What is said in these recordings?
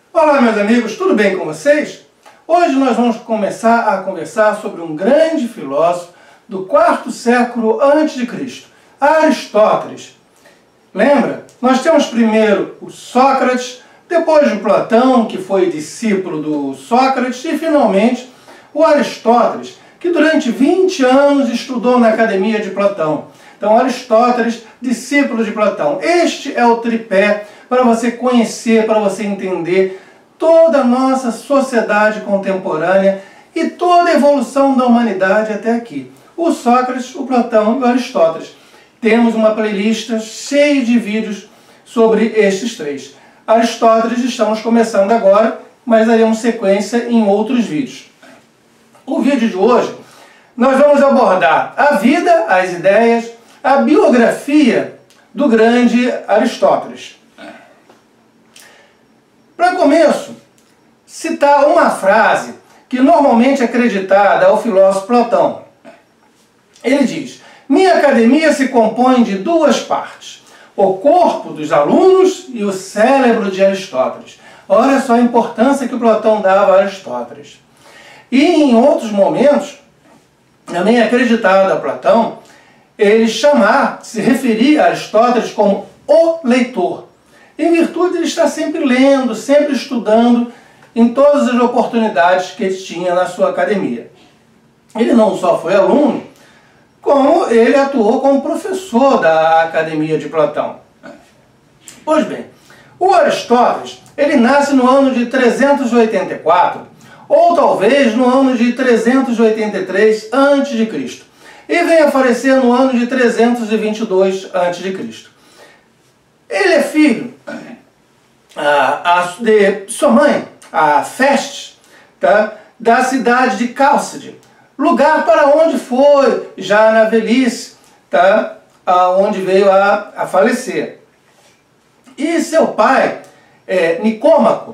Olá, meus amigos, tudo bem com vocês? Hoje nós vamos começar a conversar sobre um grande filósofo do quarto século a.C., Aristóteles. Lembra? Nós temos primeiro o Sócrates, depois o Platão, que foi discípulo do Sócrates, e finalmente o Aristóteles, que durante 20 anos estudou na academia de Platão. Então, Aristóteles, discípulo de Platão. Este é o tripé para você conhecer, para você entender toda a nossa sociedade contemporânea e toda a evolução da humanidade até aqui. O Sócrates, o Platão e o Aristóteles. Temos uma playlist cheia de vídeos sobre estes três. Aristóteles estamos começando agora, mas daremos sequência em outros vídeos. O vídeo de hoje, nós vamos abordar a vida, as ideias, a biografia do grande Aristóteles. Para começo, citar uma frase que normalmente é acreditada ao filósofo Platão. Ele diz: minha academia se compõe de duas partes, o corpo dos alunos e o cérebro de Aristóteles. Olha só a importância que o Platão dava a Aristóteles. E em outros momentos, também é acreditado a Platão, ele se referir a Aristóteles como o leitor, em virtude de ele estar sempre lendo, sempre estudando, em todas as oportunidades que ele tinha na sua academia. Ele não só foi aluno, como ele atuou como professor da academia de Platão. Pois bem, o Aristóteles, ele nasce no ano de 384, ou talvez no ano de 383 a.C., e vem a falecer no ano de 322 a.C. Ele é filho de sua mãe, a Festes, tá? Da cidade de Cálcide, lugar para onde foi já na velhice, tá? Onde veio a falecer. E seu pai, Nicômaco,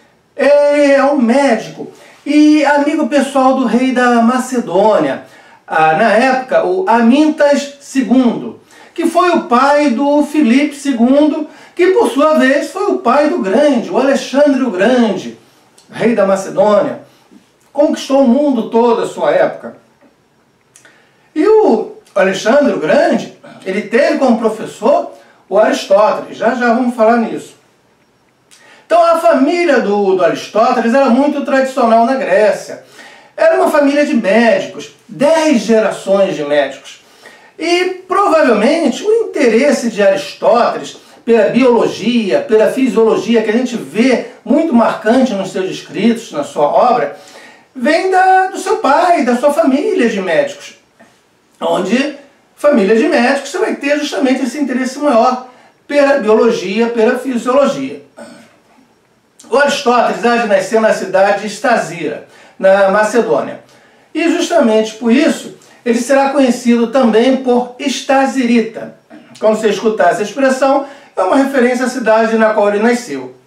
é um médico e amigo pessoal do rei da Macedônia, na época o Amintas II, que foi o pai do Filipe II, que por sua vez foi o pai do Grande, o Alexandre o Grande, rei da Macedônia. Conquistou o mundo todo a sua época. E o Alexandre o Grande, ele teve como professor o Aristóteles. Já vamos falar nisso. Então a família do Aristóteles era muito tradicional na Grécia. Era uma família de médicos, 10 gerações de médicos. E provavelmente o interesse de Aristóteles pela biologia, pela fisiologia, que a gente vê muito marcante nos seus escritos, na sua obra, vem do seu pai, da sua família de médicos. Onde, família de médicos, você vai ter justamente esse interesse maior pela biologia, pela fisiologia. O Aristóteles há de nascer na cidade de Estázira, na Macedônia. E justamente por isso, ele será conhecido também por Estazirita. Quando você escutar essa expressão, é uma referência à cidade na qual ele nasceu.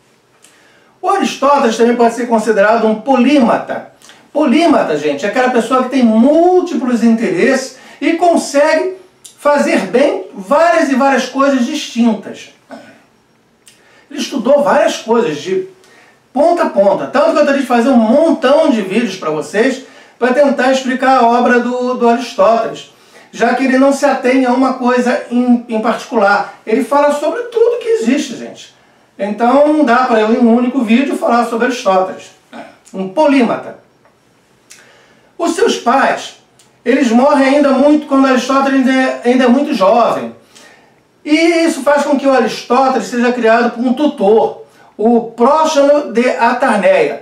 O Aristóteles também pode ser considerado um polímata. Polímata, gente, é aquela pessoa que tem múltiplos interesses e consegue fazer bem várias e várias coisas distintas. Ele estudou várias coisas de ponta a ponta, tanto que eu teria de fazer um montão de vídeos para vocês para tentar explicar a obra do Aristóteles, já que ele não se atém a uma coisa em particular. Ele fala sobre tudo que existe, gente. Então não dá para eu, em um único vídeo, falar sobre Aristóteles. Um polímata. Os seus pais, eles morrem ainda muito quando Aristóteles ainda é muito jovem. E isso faz com que o Aristóteles seja criado por um tutor, o Próxeno de Atarneia.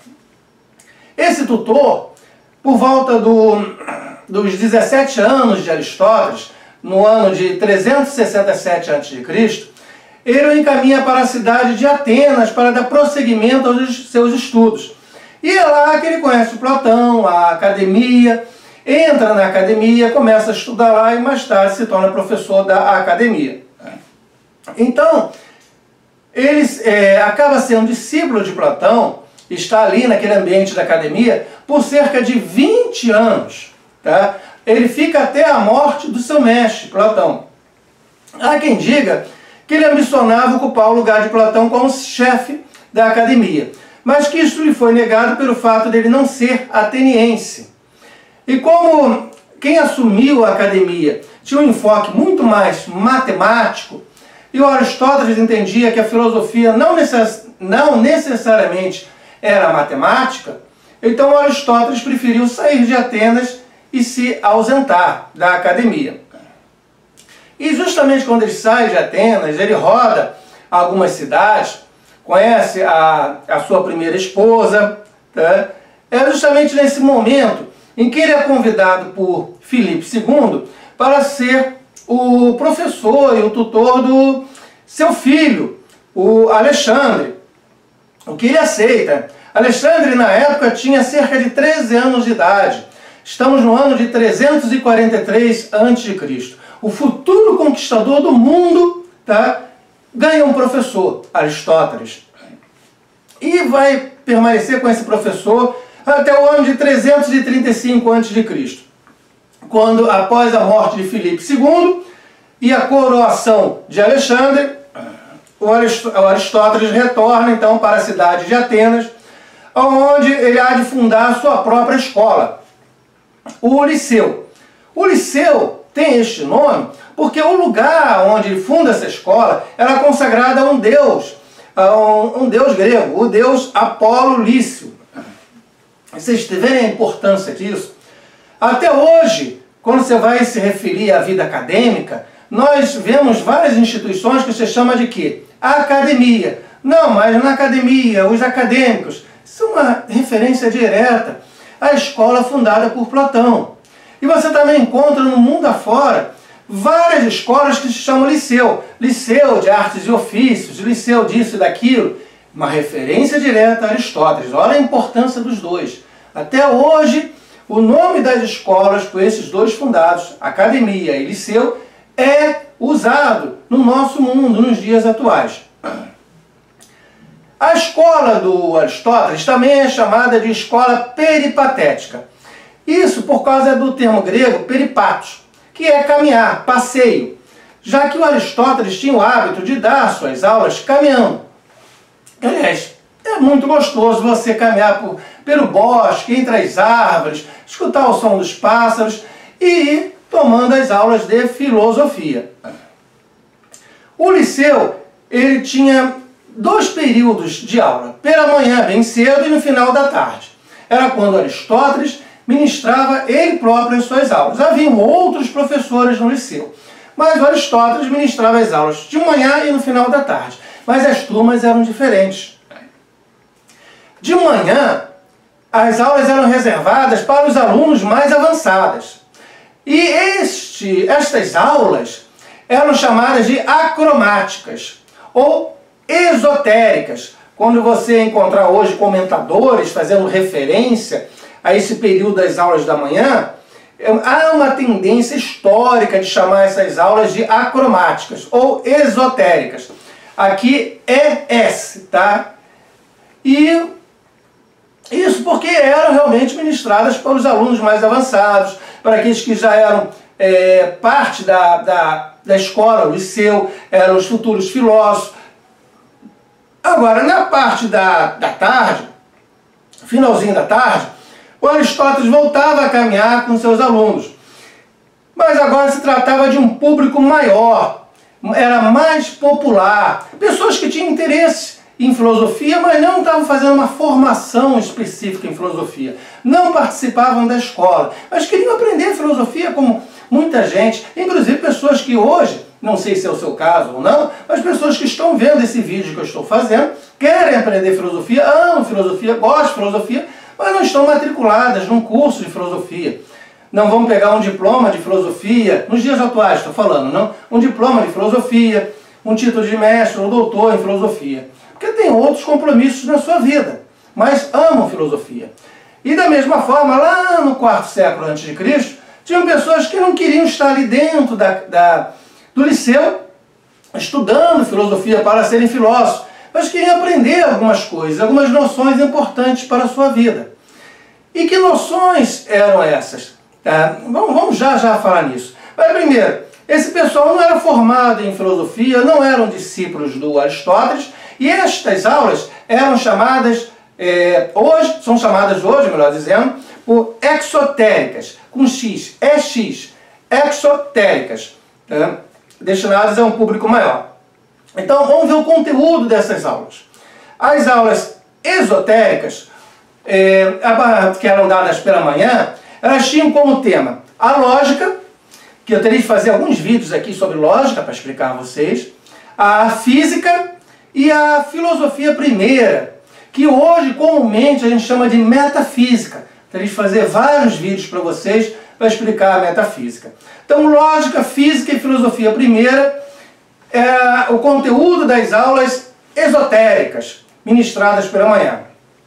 Esse tutor, por volta dos 17 anos de Aristóteles, no ano de 367 a.C., ele o encaminha para a cidade de Atenas para dar prosseguimento aos seus estudos. E é lá que ele conhece o Platão, a academia, entra na academia, começa a estudar lá e mais tarde se torna professor da academia. Então, ele acaba sendo discípulo de Platão, está ali naquele ambiente da academia por cerca de 20 anos. Tá? Ele fica até a morte do seu mestre, Platão. Há quem diga que ele ambicionava ocupar o lugar de Platão como chefe da academia, mas que isso lhe foi negado pelo fato dele não ser ateniense. E como quem assumiu a academia tinha um enfoque muito mais matemático, e o Aristóteles entendia que a filosofia não necessariamente era matemática, então o Aristóteles preferiu sair de Atenas e se ausentar da academia. E justamente quando ele sai de Atenas, ele roda algumas cidades, conhece a sua primeira esposa, tá? É justamente nesse momento em que ele é convidado por Filipe II para ser o professor e o tutor do seu filho, o Alexandre, o que ele aceita. Alexandre, na época, tinha cerca de 13 anos de idade. Estamos no ano de 343 a.C. O futuro conquistador do mundo, tá, ganha um professor, Aristóteles. E vai permanecer com esse professor até o ano de 335 a.C., quando, após a morte de Filipe II e a coroação de Alexandre, o Aristóteles retorna então para a cidade de Atenas, onde ele há de fundar a sua própria escola, o Liceu. O Liceu tem este nome porque o lugar onde ele funda essa escola era consagrado a um deus grego, o deus Apolo Lício. Vocês verem a importância disso? Até hoje, quando você vai se referir à vida acadêmica, nós vemos várias instituições que se chama de quê? Academia. Não, mas na academia, os acadêmicos, isso é uma referência direta à escola fundada por Platão. E você também encontra no mundo afora várias escolas que se chamam liceu. Liceu de artes e ofícios, liceu disso e daquilo. Uma referência direta a Aristóteles. Olha a importância dos dois. Até hoje, o nome das escolas por esses dois fundados, academia e liceu, é usado no nosso mundo, nos dias atuais. A escola do Aristóteles também é chamada de escola peripatética. Isso por causa do termo grego peripatos, que é caminhar, passeio, já que o Aristóteles tinha o hábito de dar suas aulas caminhando. Aliás, é muito gostoso você caminhar pelo bosque, entre as árvores, escutar o som dos pássaros e ir tomando as aulas de filosofia. O liceu, ele tinha 2 períodos de aula, pela manhã bem cedo e no final da tarde. Era quando Aristóteles ministrava ele próprio as suas aulas. Haviam outros professores no liceu, mas o Aristóteles ministrava as aulas de manhã e no final da tarde. Mas as turmas eram diferentes. De manhã, as aulas eram reservadas para os alunos mais avançados. E estas aulas eram chamadas de acromáticas ou esotéricas. Quando você encontrar hoje comentadores fazendo referência a esse período das aulas da manhã, há uma tendência histórica de chamar essas aulas de acromáticas ou esotéricas. Aqui é S, tá? E isso porque eram realmente ministradas para os alunos mais avançados, para aqueles que já eram parte da escola, o liceu, eram os futuros filósofos. Agora, na parte da tarde, finalzinho da tarde, o Aristóteles voltava a caminhar com seus alunos. Mas agora se tratava de um público maior, era mais popular, pessoas que tinham interesse em filosofia, mas não estavam fazendo uma formação específica em filosofia. Não participavam da escola, mas queriam aprender filosofia como muita gente, inclusive pessoas que hoje, não sei se é o seu caso ou não, mas pessoas que estão vendo esse vídeo que eu estou fazendo, querem aprender filosofia, amam filosofia, gostam de filosofia, mas não estão matriculadas num curso de filosofia. Não vão pegar um diploma de filosofia, nos dias atuais estou falando, não? Um diploma de filosofia, um título de mestre ou doutor em filosofia. Porque tem outros compromissos na sua vida, mas amam filosofia. E da mesma forma, lá no 4º século a.C., tinham pessoas que não queriam estar ali dentro do liceu, estudando filosofia para serem filósofos, mas queriam aprender algumas coisas, algumas noções importantes para a sua vida. E que noções eram essas? Vamos já falar nisso. Mas primeiro, esse pessoal não era formado em filosofia, não eram discípulos do Aristóteles, E estas aulas eram chamadas, são chamadas hoje, melhor dizendo, por exotéricas, com X, EX, exotéricas, tá? Destinadas a um público maior. Então vamos ver o conteúdo dessas aulas. As aulas esotéricas, que eram dadas pela manhã, elas tinham como tema a lógica, que eu teria de fazer alguns vídeos aqui sobre lógica para explicar a vocês, a física e a filosofia primeira, que hoje comumente a gente chama de metafísica. Teria de fazer vários vídeos para vocês para explicar a metafísica. Então, lógica, física e filosofia primeira é o conteúdo das aulas esotéricas, ministradas pela manhã.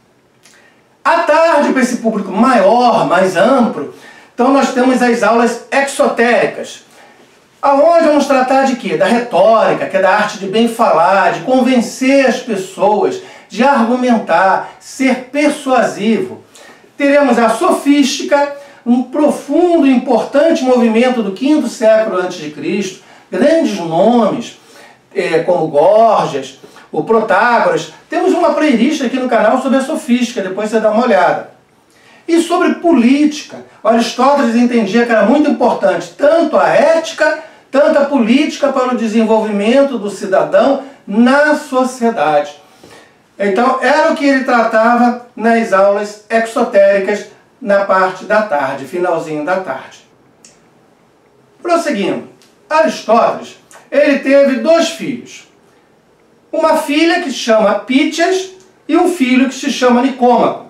À tarde, para esse público maior, mais amplo, então nós temos as aulas exotéricas, aonde vamos tratar de quê? Da retórica, que é da arte de bem falar, de convencer as pessoas, de argumentar, ser persuasivo. Teremos a sofística, um profundo e importante movimento do V século a.C., grandes nomes, como Gorgias, o Protágoras. Temos uma playlist aqui no canal sobre a sofística, depois você dá uma olhada. E sobre política, Aristóteles entendia que era muito importante tanto a ética, tanto a política para o desenvolvimento do cidadão na sociedade. Então, era o que ele tratava nas aulas exotéricas na parte da tarde, finalzinho da tarde. Prosseguindo, Aristóteles, ele teve 2 filhos. Uma filha que se chama Pítias e um filho que se chama Nicômaco.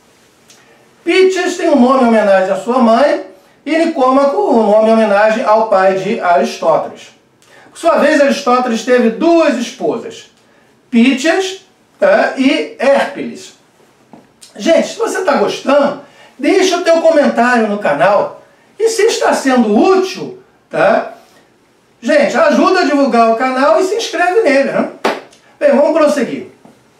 Pítias tem um nome em homenagem à sua mãe e Nicômaco um nome em homenagem ao pai de Aristóteles. Por sua vez, Aristóteles teve 2 esposas, Pítias, tá, e Hérpiles. Gente, se você está gostando, deixa o teu comentário no canal. E se está sendo útil, tá? Gente, ajuda a divulgar o canal e se inscreve nele, né? Bem, vamos prosseguir.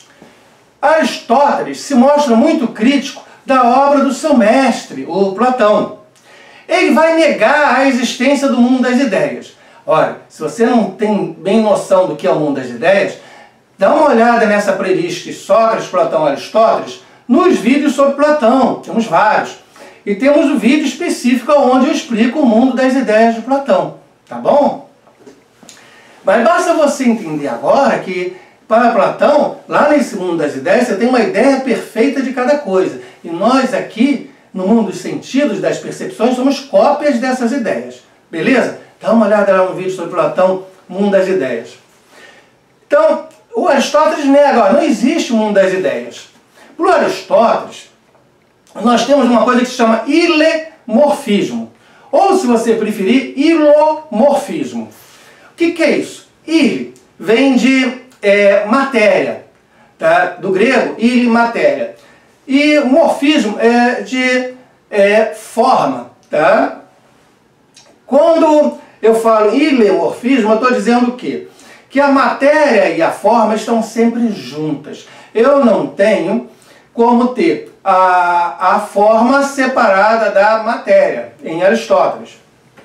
Aristóteles se mostra muito crítico da obra do seu mestre, o Platão. Ele vai negar a existência do mundo das ideias. Olha, se você não tem bem noção do que é o mundo das ideias, dá uma olhada nessa playlist Sócrates, Platão, Aristóteles, nos vídeos sobre Platão. Temos vários. E temos um vídeo específico onde eu explico o mundo das ideias de Platão. Tá bom? Mas basta você entender agora que, para Platão, lá nesse mundo das ideias, você tem uma ideia perfeita de cada coisa. E nós aqui, no mundo dos sentidos, das percepções, somos cópias dessas ideias. Beleza? Dá uma olhada lá no vídeo sobre Platão, mundo das ideias. Então, o Aristóteles nega, ó, não existe o mundo das ideias. Para o Aristóteles, nós temos uma coisa que se chama ilemorfismo. Ou, se você preferir, ilomorfismo. O que é isso? Ile vem de matéria, tá? Do grego, ile, matéria. E morfismo é de forma. Tá? Quando eu falo ilemorfismo, eu estou dizendo o quê? Que a matéria e a forma estão sempre juntas. Eu não tenho como ter a forma separada da matéria, em Aristóteles.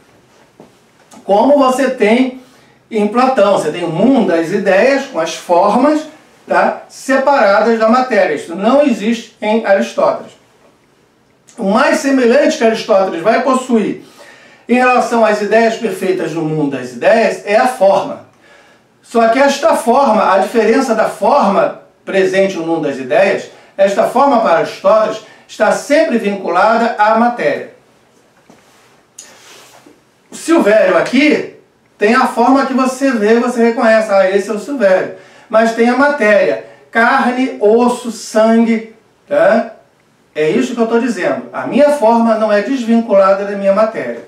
Como você tem em Platão, você tem o mundo das ideias com as formas, tá, separadas da matéria. Isso não existe em Aristóteles. O mais semelhante que Aristóteles vai possuir em relação às ideias perfeitas no mundo das ideias é a forma. Só que esta forma, a diferença da forma presente no mundo das ideias, esta forma para Aristóteles está sempre vinculada à matéria. O Silvério aqui tem a forma que você vê, você reconhece, ah, esse é o Silvério. Mas tem a matéria, carne, osso, sangue, tá? É isso que eu estou dizendo. A minha forma não é desvinculada da minha matéria.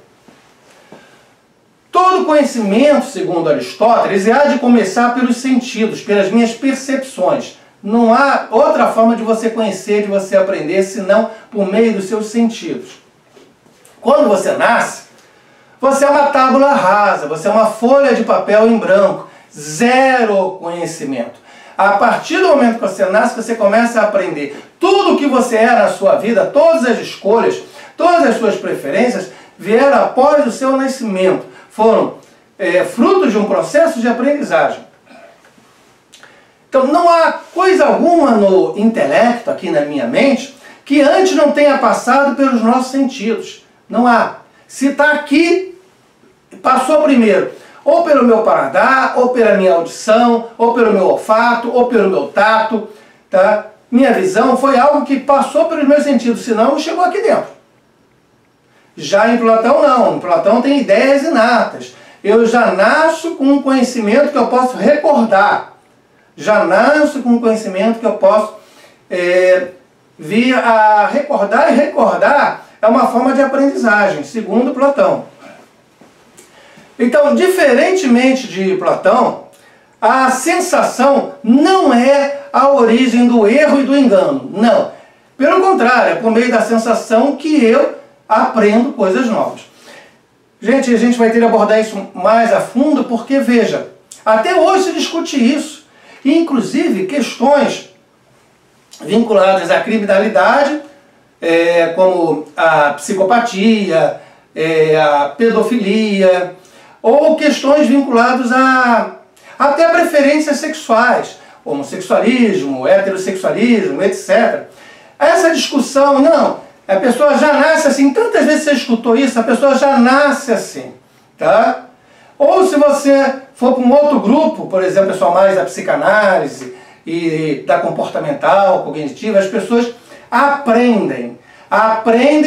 Todo conhecimento, segundo Aristóteles, há de começar pelos sentidos, pelas minhas percepções. Não há outra forma de você conhecer, de você aprender, senão por meio dos seus sentidos. Quando você nasce, você é uma tábula rasa, você é uma folha de papel em branco, zero conhecimento. A partir do momento que você nasce, você começa a aprender. Tudo o que você é na sua vida, todas as escolhas, todas as suas preferências, vieram após o seu nascimento. Foram frutos de um processo de aprendizagem. Então não há coisa alguma no intelecto, aqui na minha mente, que antes não tenha passado pelos nossos sentidos. Não há. Se está aqui, passou primeiro, ou pelo meu paladar, ou pela minha audição, ou pelo meu olfato, ou pelo meu tato, tá? Minha visão foi algo que passou pelos meus sentidos, senão não chegou aqui dentro. Já em Platão não, em Platão tem ideias inatas. Eu já nasço com um conhecimento que eu posso recordar. Já nasço com um conhecimento que eu posso vir a recordar, e recordar é uma forma de aprendizagem, segundo Platão. Então, diferentemente de Platão, a sensação não é a origem do erro e do engano. Não. Pelo contrário, é por meio da sensação que eu aprendo coisas novas. Gente, a gente vai ter que abordar isso mais a fundo, porque, veja, até hoje se discute isso. Inclusive, questões vinculadas à criminalidade, como a psicopatia, a pedofilia, ou questões vinculadas até a preferências sexuais, homossexualismo, heterossexualismo, etc. Essa discussão, não, a pessoa já nasce assim, tantas vezes você escutou isso, a pessoa já nasce assim, tá? Ou se você for para um outro grupo, por exemplo, pessoal mais da psicanálise e da comportamental, cognitiva, as pessoas aprendem a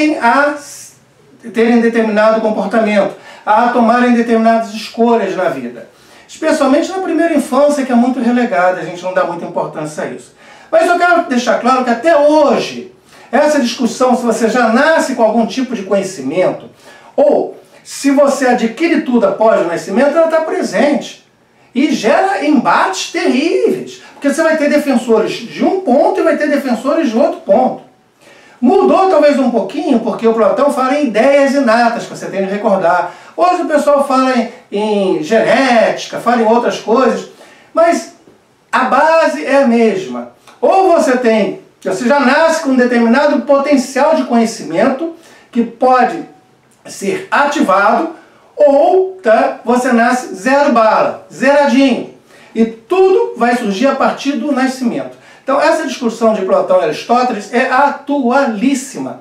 terem determinado comportamento, a tomarem determinadas escolhas na vida. Especialmente na primeira infância, que é muito relegada, a gente não dá muita importância a isso. Mas eu quero deixar claro que até hoje, essa discussão, se você já nasce com algum tipo de conhecimento, ou se você adquire tudo após o nascimento, ela está presente. E gera embates terríveis. Porque você vai ter defensores de um ponto e vai ter defensores de outro ponto. Mudou talvez um pouquinho, porque o Platão fala em ideias inatas, que você tem que recordar. Hoje o pessoal fala em genética, fala em outras coisas, mas a base é a mesma. Ou você já nasce com um determinado potencial de conhecimento que pode ser ativado, ou você nasce zero bala, zeradinho. E tudo vai surgir a partir do nascimento. Então essa discussão de Platão e Aristóteles é atualíssima.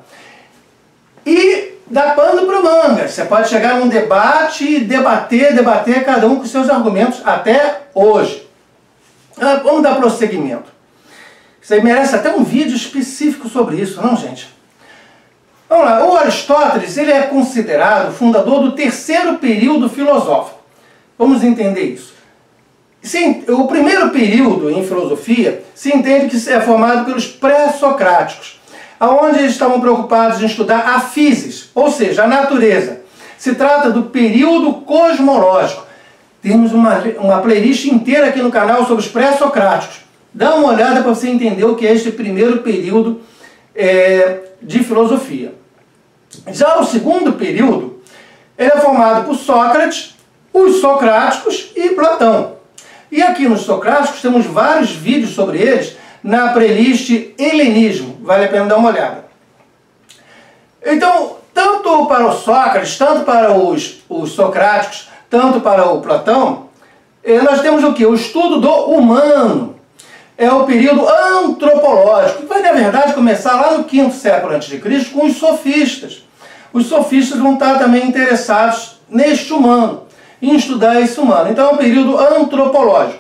E dá pano para manga. Você pode chegar num debate e debater cada um com seus argumentos até hoje. Vamos dar prosseguimento. Isso aí merece até um vídeo específico sobre isso, não, gente? Vamos lá. O Aristóteles, ele é considerado fundador do terceiro período filosófico. Vamos entender isso. Sim, o primeiro período em filosofia se entende que é formado pelos pré-socráticos, onde eles estavam preocupados em estudar a physis, ou seja, a natureza. Se trata do período cosmológico. Temos uma playlist inteira aqui no canal sobre os pré-socráticos. Dá uma olhada para você entender o que é este primeiro período de filosofia. Já o segundo período, ele é formado por Sócrates, os socráticos e Platão. E aqui nos socráticos temos vários vídeos sobre eles na playlist Helenismo. Vale a pena dar uma olhada. Então, tanto para o Sócrates, tanto para os socráticos, tanto para o Platão, nós temos o quê? O estudo do humano. É o período antropológico, que vai, na verdade, começar lá no 5º século a.C. com os sofistas. Os sofistas vão estar também interessados neste humano, em estudar esse humano. Então é um período antropológico.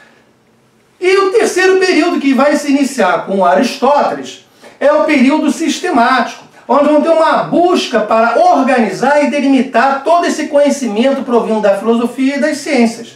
E o terceiro período, que vai se iniciar com Aristóteles, é o período sistemático, onde vão ter uma busca para organizar e delimitar todo esse conhecimento provindo da filosofia e das ciências.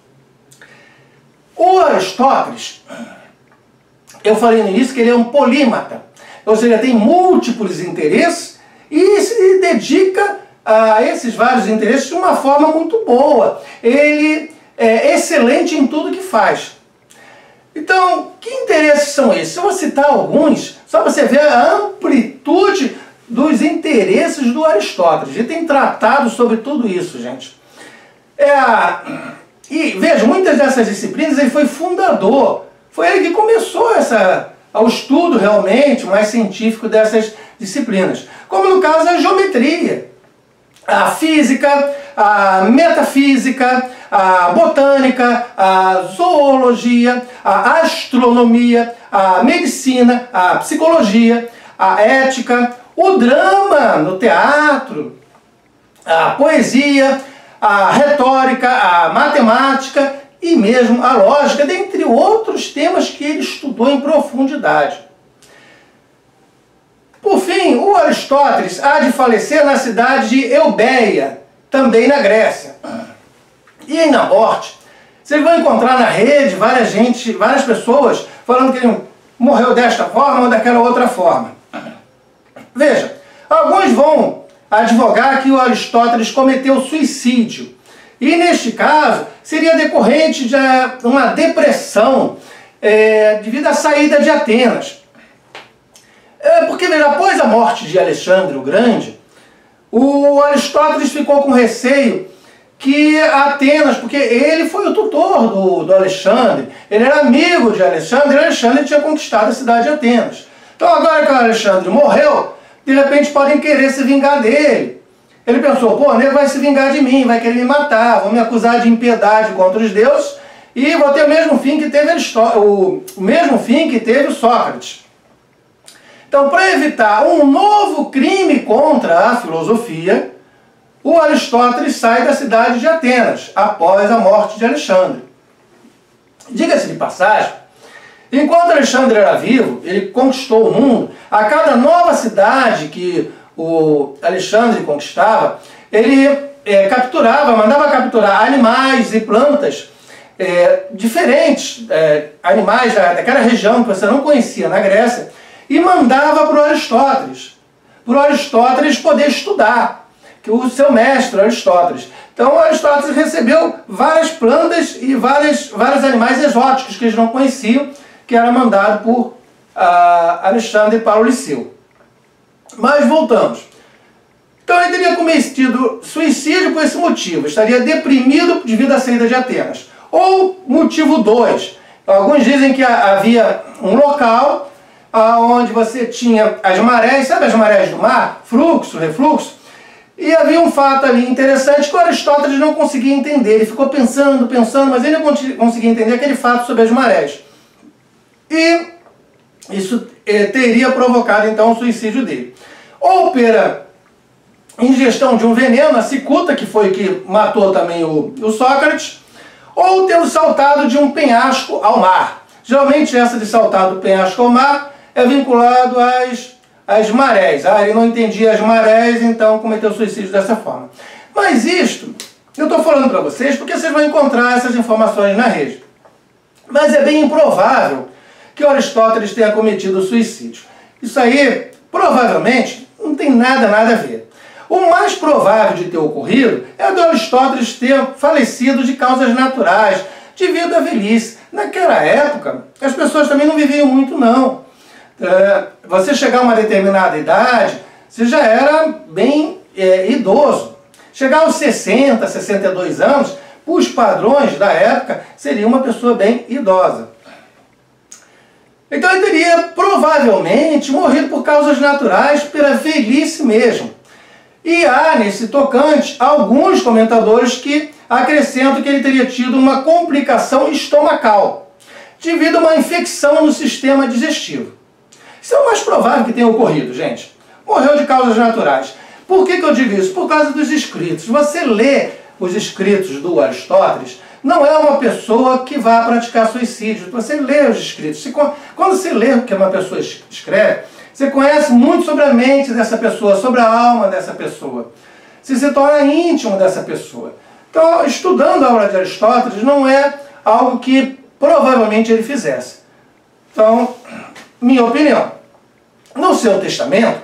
O Aristóteles, eu falei no início que ele é um polímata, ou seja, tem múltiplos interesses e se dedica a esses vários interesses de uma forma muito boa. Ele é excelente em tudo que faz. Então, que interesses são esses? Eu vou citar alguns, só para você ver a amplitude dos interesses do Aristóteles. Ele tem tratado sobre tudo isso, gente. E veja, muitas dessas disciplinas ele foi fundador. Foi ele que começou ao estudo realmente mais científico dessas disciplinas. Como no caso a geometria, a física, a metafísica, a botânica, a zoologia, a astronomia, a medicina, a psicologia, a ética, o drama no teatro, a poesia, a retórica, a matemática e mesmo a lógica, dentre outros temas que ele estudou em profundidade. Por fim, o Aristóteles há de falecer na cidade de Eubéia, também na Grécia. E aí na morte, vocês vão encontrar na rede várias pessoas falando que ele morreu desta forma ou daquela outra forma. Veja, alguns vão advogar que o Aristóteles cometeu suicídio. E neste caso, seria decorrente de uma depressão devido à saída de Atenas. Porque, veja, após a morte de Alexandre o Grande, o Aristóteles ficou com receio que Atenas, porque ele foi o tutor do Alexandre, ele era amigo de Alexandre, e Alexandre tinha conquistado a cidade de Atenas. Então agora que o Alexandre morreu, de repente podem querer se vingar dele. Ele pensou, pô, ele vai se vingar de mim, vai querer me matar, vão me acusar de impiedade contra os deuses, e vou ter o mesmo fim que teve o Sócrates. Então, para evitar um novo crime contra a filosofia, o Aristóteles sai da cidade de Atenas, após a morte de Alexandre. Diga-se de passagem, enquanto Alexandre era vivo, ele conquistou o mundo. A cada nova cidade que o Alexandre conquistava, ele mandava capturar animais e plantas diferentes, animais daquela região que você não conhecia na Grécia, e mandava para o Aristóteles poder estudar, que o seu mestre, Aristóteles. Então Aristóteles recebeu várias plantas e vários animais exóticos que eles não conheciam, que era mandado por Alexandre para o Liceu. Mas voltamos. Então ele teria cometido suicídio por esse motivo, estaria deprimido devido à saída de Atenas. Ou motivo 2, alguns dizem que havia um local onde você tinha as marés, sabe as marés do mar? Fluxo, refluxo. E havia um fato ali interessante que o Aristóteles não conseguia entender. Ele ficou pensando, mas ele não conseguia entender aquele fato sobre as marés. E isso teria provocado então o suicídio dele. Ou pela ingestão de um veneno, a cicuta, que foi que matou também o Sócrates, ou tendo saltado de um penhasco ao mar. Geralmente essa de saltar do penhasco ao mar é vinculado às marés. Ele não entendia as marés, então cometeu suicídio dessa forma. Mas isto, eu estou falando para vocês porque vocês vão encontrar essas informações na rede. Mas é bem improvável que Aristóteles tenha cometido suicídio. Isso aí, provavelmente, não tem nada a ver. O mais provável de ter ocorrido é do Aristóteles ter falecido de causas naturais, devido à velhice. Naquela época, as pessoas também não viviam muito, não. Você chegar a uma determinada idade, você já era bem idoso. Chegar aos 60, 62 anos, para os padrões da época, seria uma pessoa bem idosa. Então ele teria provavelmente morrido por causas naturais, pela velhice mesmo. E há nesse tocante alguns comentadores que acrescentam que ele teria tido uma complicação estomacal, devido a uma infecção no sistema digestivo. Isso é o mais provável que tenha ocorrido, gente. Morreu de causas naturais. Por que eu digo isso? Por causa dos escritos. Você lê os escritos do Aristóteles, não é uma pessoa que vá praticar suicídio. Você lê os escritos. Quando você lê o que uma pessoa escreve, você conhece muito sobre a mente dessa pessoa, sobre a alma dessa pessoa. Você se torna íntimo dessa pessoa. Então, estudando a obra de Aristóteles não é algo que provavelmente ele fizesse. Então, minha opinião, no seu testamento,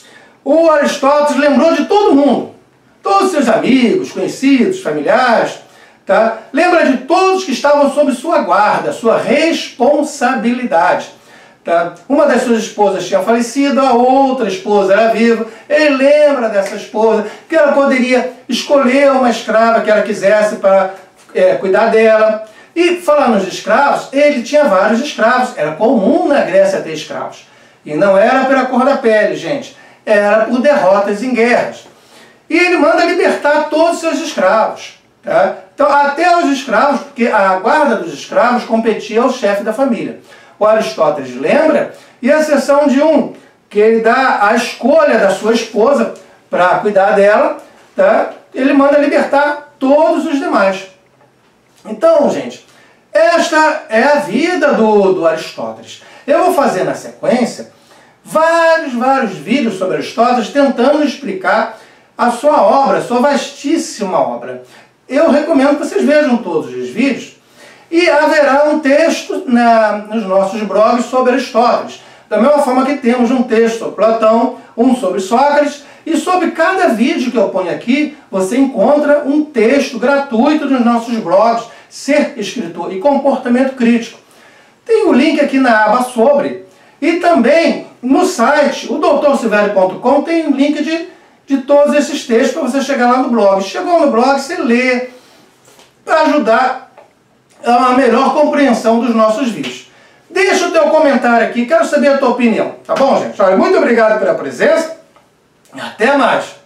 o Aristóteles lembrou de todo mundo, todos os seus amigos, conhecidos, familiares, tá? Lembra de todos que estavam sob sua guarda, sua responsabilidade. Tá? Uma das suas esposas tinha falecido, a outra esposa era viva. Ele lembra dessa esposa, que ela poderia escolher uma escrava que ela quisesse para cuidar dela. E falando nos escravos, ele tinha vários escravos. Era comum na Grécia ter escravos. E não era pela cor da pele, gente. Era por derrotas em guerras. E ele manda libertar todos os seus escravos. Tá? Então, até os escravos, porque a guarda dos escravos competia ao chefe da família. O Aristóteles lembra, e a exceção de um, que ele dá a escolha da sua esposa para cuidar dela, tá? Ele manda libertar todos os demais. Então, gente, esta é a vida do Aristóteles. Eu vou fazer na sequência vários vídeos sobre Aristóteles tentando explicar a sua obra, a sua vastíssima obra. Eu recomendo que vocês vejam todos os vídeos e haverá um texto nos nossos blogs sobre Aristóteles. Da mesma forma que temos um texto sobre Platão, um sobre Sócrates, e sobre cada vídeo que eu ponho aqui, você encontra um texto gratuito nos nossos blogs, Ser Escritor e Comportamento Crítico. Tem o link aqui na aba sobre, e também no site, o doutorsilvério.com, tem um link de todos esses textos para você chegar lá no blog. Chegou no blog, você lê, para ajudar a uma melhor compreensão dos nossos vídeos. Deixa o teu comentário aqui, quero saber a tua opinião. Tá bom, gente? Olha, muito obrigado pela presença. Até mais!